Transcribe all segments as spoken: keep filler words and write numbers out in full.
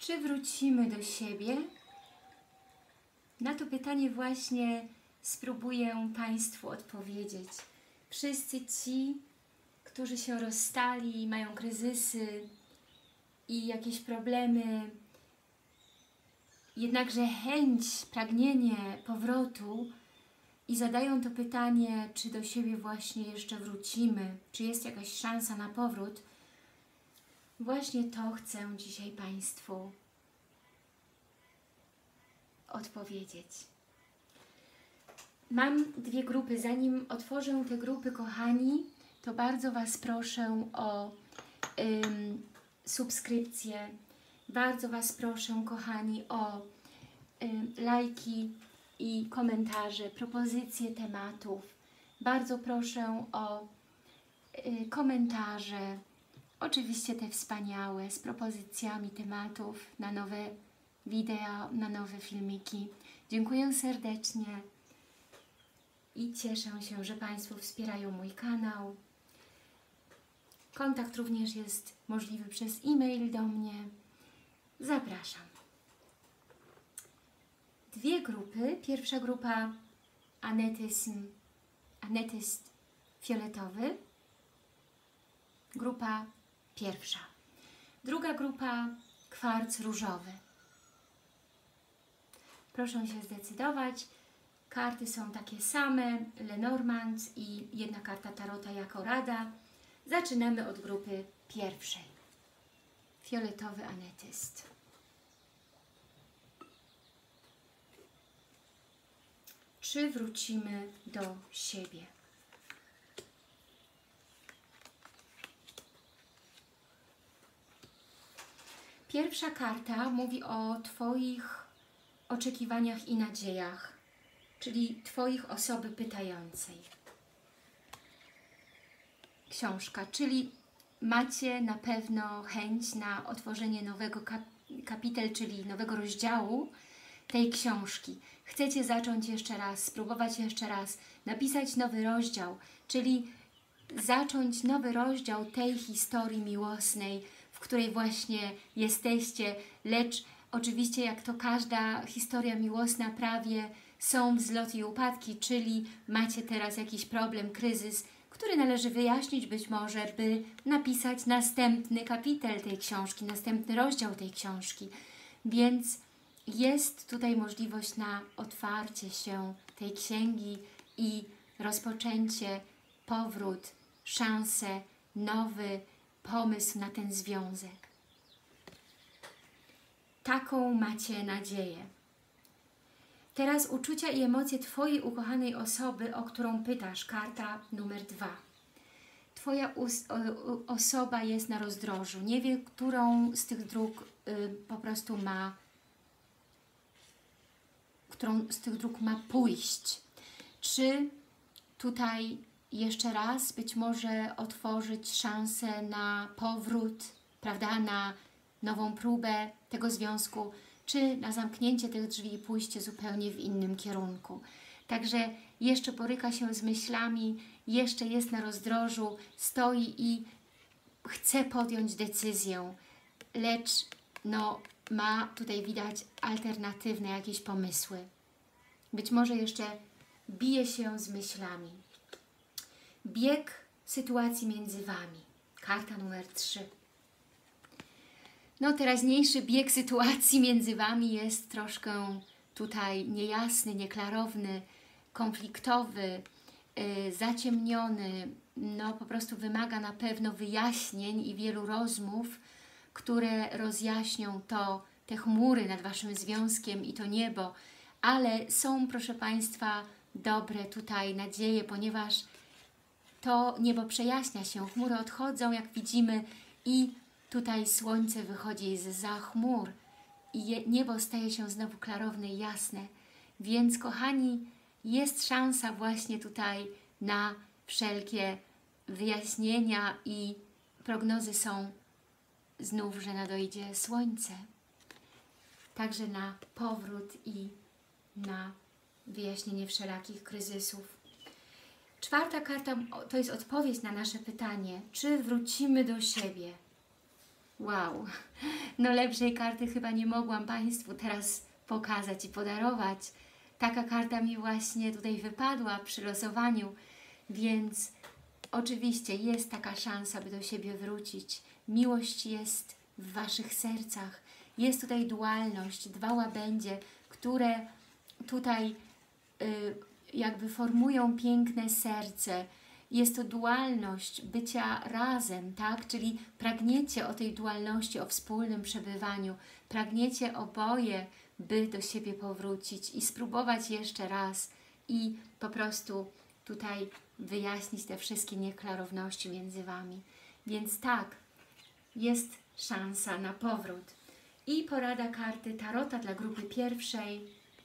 Czy wrócimy do siebie? Na to pytanie właśnie spróbuję Państwu odpowiedzieć. Wszyscy ci, którzy się rozstali, mają kryzysy i jakieś problemy, jednakże chęć, pragnienie powrotu i zadają to pytanie, czy do siebie właśnie jeszcze wrócimy, czy jest jakaś szansa na powrót, właśnie to chcę dzisiaj Państwu odpowiedzieć. Mam dwie grupy. Zanim otworzę te grupy, kochani, to bardzo Was proszę o ym, subskrypcję. Bardzo Was proszę, kochani, o ym, lajki i komentarze, propozycje tematów. Bardzo proszę o y, komentarze, oczywiście te wspaniałe, z propozycjami tematów na nowe wideo, na nowe filmiki. Dziękuję serdecznie i cieszę się, że Państwo wspierają mój kanał. Kontakt również jest możliwy przez e-mail do mnie. Zapraszam. Dwie grupy. Pierwsza grupa anetyzm, anetyst fioletowy. Grupa pierwsza. Druga grupa kwarc różowy. Proszę się zdecydować. Karty są takie same, Lenormand i jedna karta tarota jako rada. Zaczynamy od grupy pierwszej. Fioletowy anetyst. Czy wrócimy do siebie? Pierwsza karta mówi o Twoich oczekiwaniach i nadziejach, czyli Twoich osoby pytającej. Książka, czyli macie na pewno chęć na otworzenie nowego kap kapitel, czyli nowego rozdziału tej książki. Chcecie zacząć jeszcze raz, spróbować jeszcze raz, napisać nowy rozdział, czyli zacząć nowy rozdział tej historii miłosnej, w której właśnie jesteście, lecz oczywiście jak to każda historia miłosna prawie są wzloty i upadki, czyli macie teraz jakiś problem, kryzys, który należy wyjaśnić być może, by napisać następny kapitel tej książki, następny rozdział tej książki. Więc jest tutaj możliwość na otwarcie się tej księgi i rozpoczęcie, powrót, szansę, nowy pomysł na ten związek. Taką macie nadzieję. Teraz uczucia i emocje Twojej ukochanej osoby, o którą pytasz, karta numer dwa. Twoja osoba jest na rozdrożu, nie wie, którą z tych dróg y, po prostu ma, którą z tych dróg ma pójść. Czy tutaj jeszcze raz być może otworzyć szansę na powrót, prawda, na nową próbę tego związku, czy na zamknięcie tych drzwi i pójście zupełnie w innym kierunku. Także jeszcze boryka się z myślami, jeszcze jest na rozdrożu, stoi i chce podjąć decyzję, lecz no, ma tutaj widać alternatywne jakieś pomysły. Być może jeszcze bije się z myślami. Bieg sytuacji między Wami. Karta numer trzy. No, teraźniejszy bieg sytuacji między Wami jest troszkę tutaj niejasny, nieklarowny, konfliktowy, yy, zaciemniony. No, po prostu wymaga na pewno wyjaśnień i wielu rozmów, które rozjaśnią to, te chmury nad Waszym związkiem i to niebo. Ale są, proszę Państwa, dobre tutaj nadzieje, ponieważ to niebo przejaśnia się, chmury odchodzą, jak widzimy, i tutaj słońce wychodzi zza chmur i niebo staje się znowu klarowne i jasne. Więc, kochani, jest szansa właśnie tutaj na wszelkie wyjaśnienia i prognozy są znów, że nadejdzie słońce. Także na powrót i na wyjaśnienie wszelakich kryzysów. Czwarta karta to jest odpowiedź na nasze pytanie, czy wrócimy do siebie. Wow, no lepszej karty chyba nie mogłam Państwu teraz pokazać i podarować. Taka karta mi właśnie tutaj wypadła przy losowaniu, więc oczywiście jest taka szansa, by do siebie wrócić. Miłość jest w Waszych sercach. Jest tutaj dualność, dwa łabędzie, które tutaj y, jakby formują piękne serce. Jest to dualność bycia razem, tak? Czyli pragniecie o tej dualności, o wspólnym przebywaniu. Pragniecie oboje, by do siebie powrócić i spróbować jeszcze raz i po prostu tutaj wyjaśnić te wszystkie nieklarowności między Wami. Więc tak, jest szansa na powrót. I porada karty Tarota dla grupy pierwszej.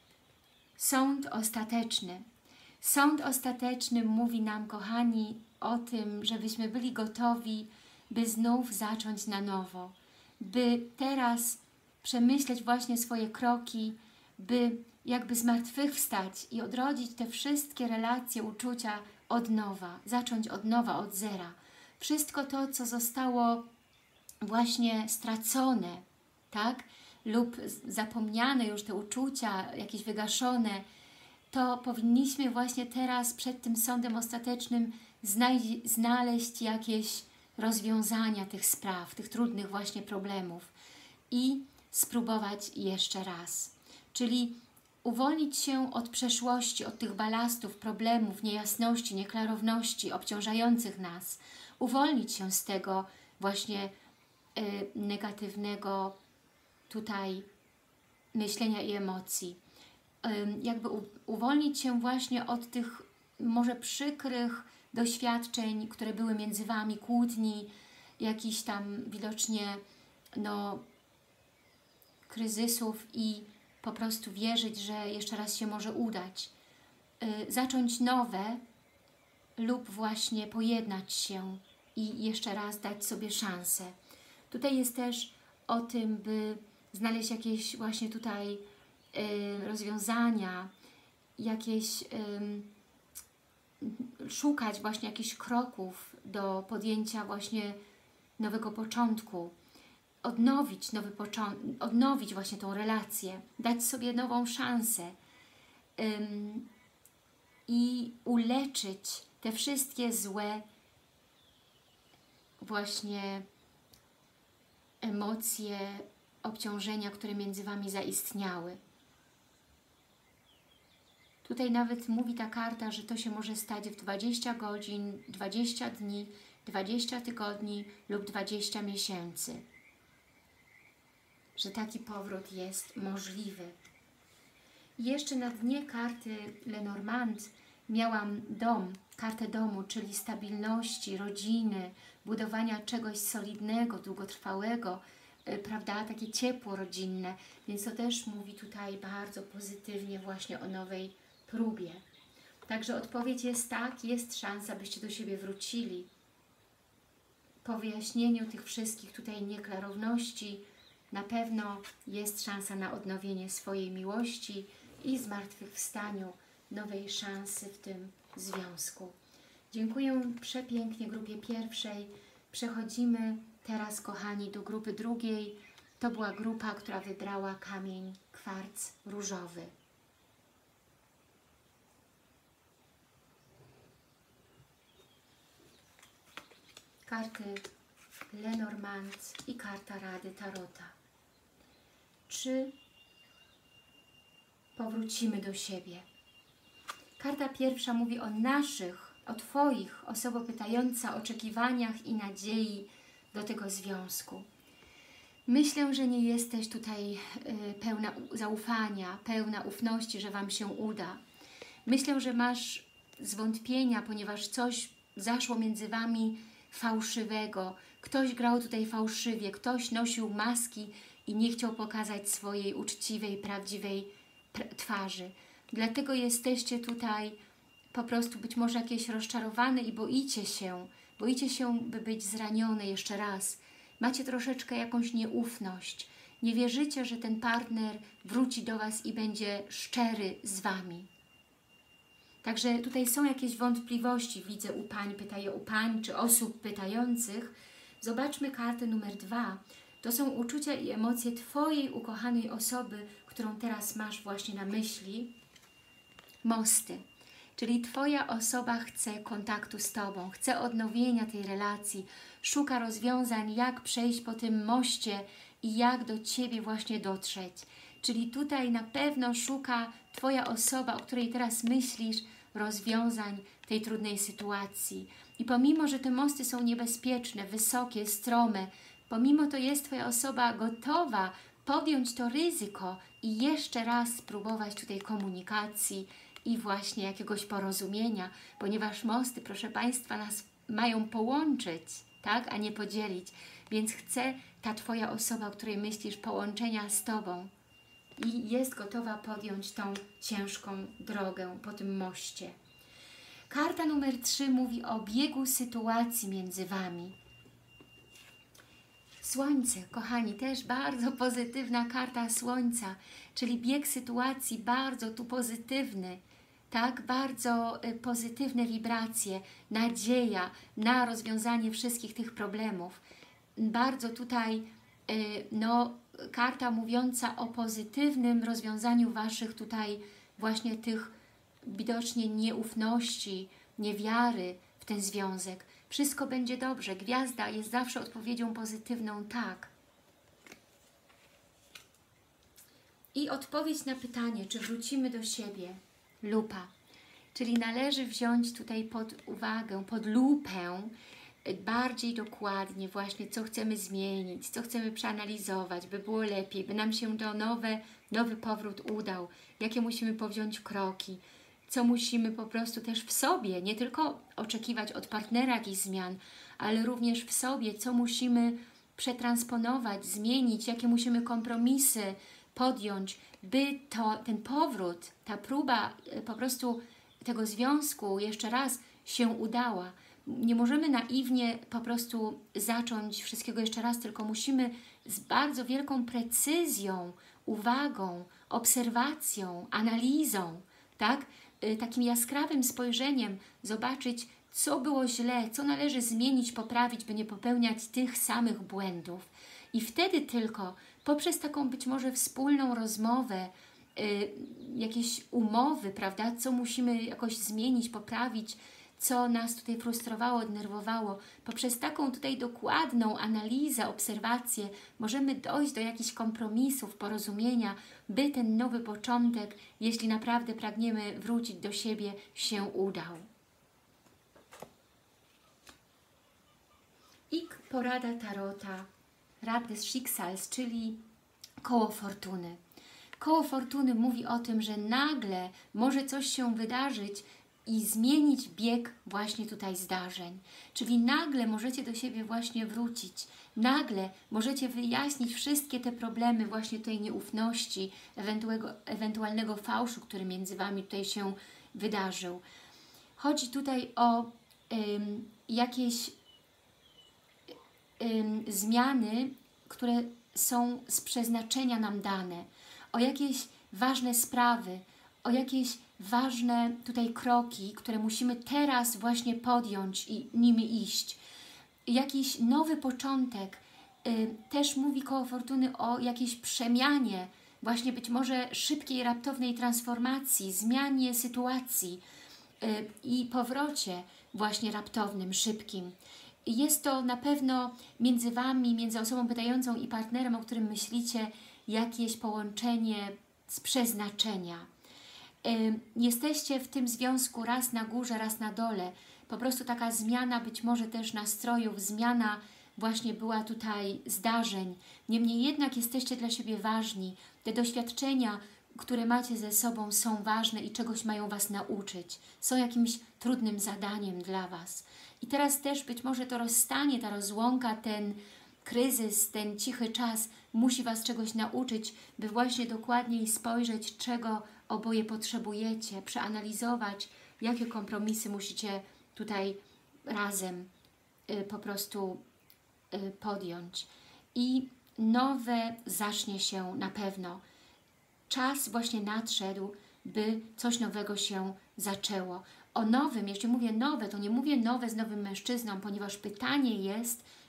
Sąd ostateczny. Sąd ostateczny mówi nam, kochani, o tym, żebyśmy byli gotowi, by znów zacząć na nowo. By teraz przemyśleć właśnie swoje kroki, by jakby zmartwychwstać i odrodzić te wszystkie relacje, uczucia od nowa, zacząć od nowa, od zera. Wszystko to, co zostało właśnie stracone, tak? Lub zapomniane już te uczucia, jakieś wygaszone, to powinniśmy właśnie teraz przed tym sądem ostatecznym znaleźć jakieś rozwiązania tych spraw, tych trudnych właśnie problemów i spróbować jeszcze raz. Czyli uwolnić się od przeszłości, od tych balastów, problemów, niejasności, nieklarowności obciążających nas. Uwolnić się z tego właśnie y, negatywnego tutaj myślenia i emocji. Y, jakby u, uwolnić się właśnie od tych może przykrych doświadczeń, które były między Wami, kłótni, jakichś tam widocznie no, kryzysów i po prostu wierzyć, że jeszcze raz się może udać. Y, zacząć nowe lub właśnie pojednać się i jeszcze raz dać sobie szansę. Tutaj jest też o tym, by znaleźć jakieś właśnie tutaj y, rozwiązania, jakieś y, szukać właśnie jakichś kroków do podjęcia właśnie nowego początku, odnowić nowy początek, odnowić właśnie tą relację, dać sobie nową szansę ym, i uleczyć te wszystkie złe właśnie emocje, obciążenia, które między Wami zaistniały. Tutaj nawet mówi ta karta, że to się może stać w dwadzieścia godzin, dwadzieścia dni, dwadzieścia tygodni lub dwadzieścia miesięcy. Że taki powrót jest możliwy. I jeszcze na dnie karty Lenormand miałam dom, kartę domu, czyli stabilności, rodziny, budowania czegoś solidnego, długotrwałego, yy, prawda, takie ciepło rodzinne, więc to też mówi tutaj bardzo pozytywnie właśnie o nowej próbie. Także odpowiedź jest tak, jest szansa, byście do siebie wrócili. Po wyjaśnieniu tych wszystkich tutaj nieklarowności na pewno jest szansa na odnowienie swojej miłości i zmartwychwstaniu nowej szansy w tym związku. Dziękuję przepięknie grupie pierwszej. Przechodzimy teraz, kochani, do grupy drugiej. To była grupa, która wybrała kamień kwarc różowy. Karty Lenormand i karta Rady Tarota. Czy powrócimy do siebie? Karta pierwsza mówi o naszych, o Twoich, osobo pytająca, oczekiwaniach i nadziei do tego związku. Myślę, że nie jesteś tutaj y, pełna zaufania, pełna ufności, że Wam się uda. Myślę, że masz zwątpienia, ponieważ coś zaszło między Wami fałszywego. Ktoś grał tutaj fałszywie, ktoś nosił maski i nie chciał pokazać swojej uczciwej, prawdziwej twarzy. Dlatego jesteście tutaj po prostu być może jakieś rozczarowane i boicie się, boicie się, by być zranione jeszcze raz. Macie troszeczkę jakąś nieufność. Nie wierzycie, że ten partner wróci do Was i będzie szczery z Wami. Także tutaj są jakieś wątpliwości, widzę u pań, pytaję u pań, czy osób pytających. Zobaczmy kartę numer dwa, To są uczucia i emocje Twojej ukochanej osoby, którą teraz masz właśnie na myśli. Mosty. Czyli Twoja osoba chce kontaktu z Tobą, chce odnowienia tej relacji, szuka rozwiązań, jak przejść po tym moście i jak do Ciebie właśnie dotrzeć. Czyli tutaj na pewno szuka Twoja osoba, o której teraz myślisz, rozwiązań tej trudnej sytuacji. I pomimo, że te mosty są niebezpieczne, wysokie, strome, pomimo to jest Twoja osoba gotowa podjąć to ryzyko i jeszcze raz spróbować tutaj komunikacji i właśnie jakiegoś porozumienia, ponieważ mosty, proszę Państwa, nas mają połączyć, tak, a nie podzielić. Więc chce ta Twoja osoba, o której myślisz, połączenia z Tobą i jest gotowa podjąć tą ciężką drogę po tym moście. Karta numer trzy mówi o biegu sytuacji między Wami. Słońce, kochani, też bardzo pozytywna karta Słońca, czyli bieg sytuacji bardzo tu pozytywny, tak, bardzo y, pozytywne wibracje, nadzieja na rozwiązanie wszystkich tych problemów. Bardzo tutaj, y, no, karta mówiąca o pozytywnym rozwiązaniu Waszych tutaj właśnie tych widocznie nieufności, niewiary w ten związek. Wszystko będzie dobrze. Gwiazda jest zawsze odpowiedzią pozytywną, tak. I odpowiedź na pytanie, czy wrócimy do siebie. Lupa. Czyli należy wziąć tutaj pod uwagę, pod lupę bardziej dokładnie właśnie, co chcemy zmienić, co chcemy przeanalizować, by było lepiej, by nam się to nowe, nowy powrót udał, jakie musimy powziąć kroki, co musimy po prostu też w sobie, nie tylko oczekiwać od partnera jakichś zmian, ale również w sobie, co musimy przetransponować, zmienić, jakie musimy kompromisy podjąć, by to, ten powrót, ta próba po prostu tego związku jeszcze raz się udała. Nie możemy naiwnie po prostu zacząć wszystkiego jeszcze raz, tylko musimy z bardzo wielką precyzją, uwagą, obserwacją, analizą, tak? Takim jaskrawym spojrzeniem zobaczyć, co było źle, co należy zmienić, poprawić, by nie popełniać tych samych błędów. I wtedy tylko poprzez taką być może wspólną rozmowę, y, jakieś umowy, prawda, co musimy jakoś zmienić, poprawić, co nas tutaj frustrowało, denerwowało, poprzez taką tutaj dokładną analizę, obserwację możemy dojść do jakichś kompromisów, porozumienia, by ten nowy początek, jeśli naprawdę pragniemy wrócić do siebie, się udał. I porada Tarota, Rad des Schicksals, czyli koło fortuny. Koło fortuny mówi o tym, że nagle może coś się wydarzyć i zmienić bieg właśnie tutaj zdarzeń. Czyli nagle możecie do siebie właśnie wrócić. Nagle możecie wyjaśnić wszystkie te problemy właśnie tej nieufności, ewentualnego fałszu, który między Wami tutaj się wydarzył. Chodzi tutaj o ym, jakieś ym, zmiany, które są z przeznaczenia nam dane, o jakieś ważne sprawy, o jakieś ważne tutaj kroki, które musimy teraz właśnie podjąć i nimi iść. Jakiś nowy początek. Yy, też mówi koło fortuny o jakiejś przemianie, właśnie być może szybkiej, raptownej transformacji, zmianie sytuacji yy, i powrocie właśnie raptownym, szybkim. Jest to na pewno między Wami, między osobą pytającą i partnerem, o którym myślicie, jakieś połączenie z przeznaczenia. Jesteście w tym związku raz na górze, raz na dole. Po prostu taka zmiana być może też nastrojów, zmiana właśnie była tutaj zdarzeń. Niemniej jednak jesteście dla siebie ważni. Te doświadczenia, które macie ze sobą, są ważne i czegoś mają Was nauczyć. Są jakimś trudnym zadaniem dla Was. I teraz też być może to rozstanie, ta rozłąka, ten kryzys, ten cichy czas musi Was czegoś nauczyć, by właśnie dokładniej spojrzeć, czego oboje potrzebujecie, przeanalizować, jakie kompromisy musicie tutaj razem y, po prostu y, podjąć. I nowe zacznie się na pewno. Czas właśnie nadszedł, by coś nowego się zaczęło. O nowym, jeśli mówię nowe, to nie mówię nowe z nowym mężczyzną, ponieważ pytanie jest,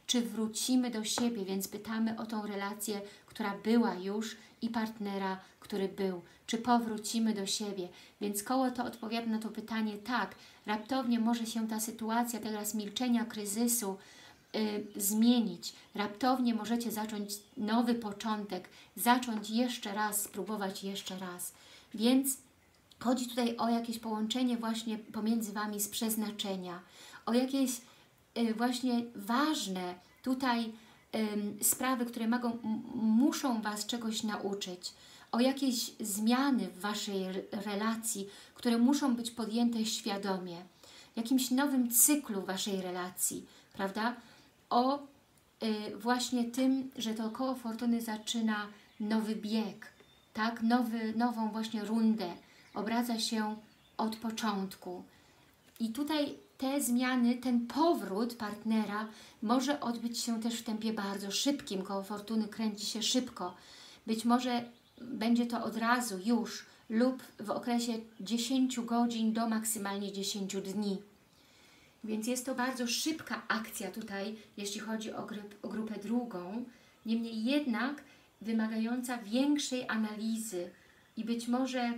czy wrócimy do siebie, więc pytamy o tą relację, która była już i partnera, który był. Czy powrócimy do siebie? Więc koło to odpowiada na to pytanie tak. Raptownie może się ta sytuacja teraz milczenia, kryzysu yy, zmienić. Raptownie możecie zacząć nowy początek, zacząć jeszcze raz, spróbować jeszcze raz. Więc chodzi tutaj o jakieś połączenie właśnie pomiędzy Wami z przeznaczenia, o jakieś y, właśnie ważne tutaj y, sprawy, które mogą, muszą Was czegoś nauczyć, o jakieś zmiany w Waszej relacji, które muszą być podjęte świadomie, jakimś nowym cyklu Waszej relacji, prawda? O y, właśnie tym, że to koło fortuny zaczyna nowy bieg, tak? Nowy, nową właśnie rundę, obraca się od początku. I tutaj te zmiany, ten powrót partnera może odbyć się też w tempie bardzo szybkim. Koło fortuny kręci się szybko. Być może będzie to od razu już lub w okresie dziesięciu godzin do maksymalnie dziesięciu dni. Więc jest to bardzo szybka akcja tutaj, jeśli chodzi o, grup, o grupę drugą. Niemniej jednak wymagająca większej analizy i być może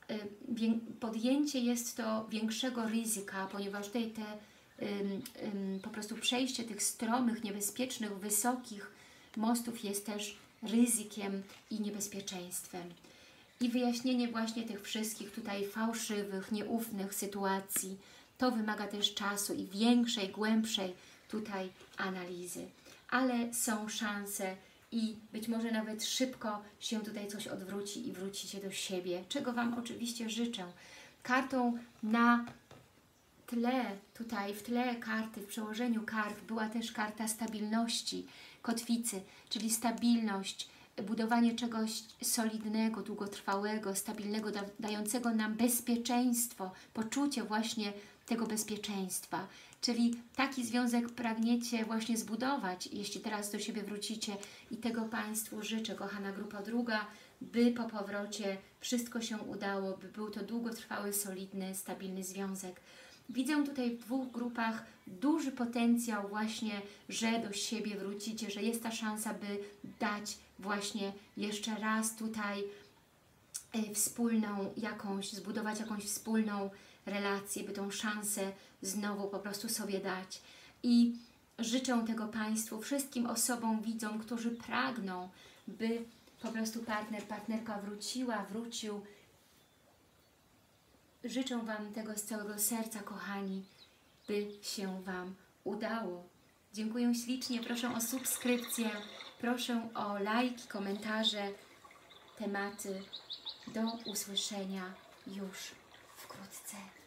podjęcie jest to większego ryzyka, ponieważ tutaj te ym, ym, po prostu przejście tych stromych, niebezpiecznych, wysokich mostów jest też ryzykiem i niebezpieczeństwem. I wyjaśnienie właśnie tych wszystkich tutaj fałszywych, nieufnych sytuacji, to wymaga też czasu i większej, głębszej tutaj analizy. Ale są szanse i być może nawet szybko się tutaj coś odwróci i wrócicie do siebie, czego Wam oczywiście życzę. Kartą na tle, tutaj w tle karty, w przełożeniu kart była też karta stabilności, kotwicy, czyli stabilność, budowanie czegoś solidnego, długotrwałego, stabilnego, da, dającego nam bezpieczeństwo, poczucie właśnie tego bezpieczeństwa. Czyli taki związek pragniecie właśnie zbudować, jeśli teraz do siebie wrócicie i tego Państwu życzę, kochana grupa druga, by po powrocie wszystko się udało, by był to długotrwały, solidny, stabilny związek. Widzę tutaj w dwóch grupach duży potencjał właśnie, że do siebie wrócicie, że jest ta szansa, by dać właśnie jeszcze raz tutaj y, wspólną jakąś, zbudować jakąś wspólną relację, by tą szansę znowu po prostu sobie dać. I życzę tego Państwu, wszystkim osobom, widzom, którzy pragną, by po prostu partner, partnerka wróciła, wrócił. Życzę Wam tego z całego serca, kochani, by się Wam udało. Dziękuję ślicznie, proszę o subskrypcję, proszę o lajki, komentarze, tematy. Do usłyszenia już wkrótce.